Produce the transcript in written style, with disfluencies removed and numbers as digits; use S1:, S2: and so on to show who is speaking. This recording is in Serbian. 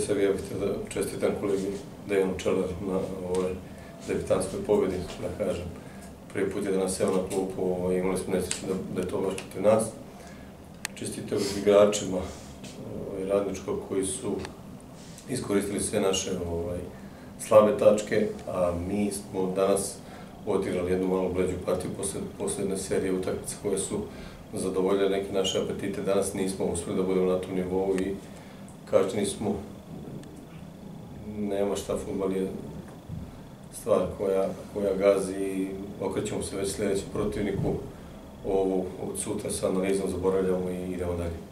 S1: sebi, ja bih htio da čestitam kolegi Dejanu Čelaru na ovoj debitanskoj pobjedi, da kažem. Prvi put je da nas seo na klupu, imali smo nesreću da je to baš protiv nas. Čestitao igračima Radničkog koji su iskoristili sve naše slabe tačke, a mi smo danas odigrali jednu malo bleđu partiju posle jedne serije utakmica koje su zadovoljile neke naše apetite. Danas nismo uspeli da budemo na tom nivou i kažnjeni smo. Nema šta, fudbal je stvar koja gazi i okrećemo se već sljedećem protivniku. Ovu od sutra sa analizom zaboravljamo i idemo dalje.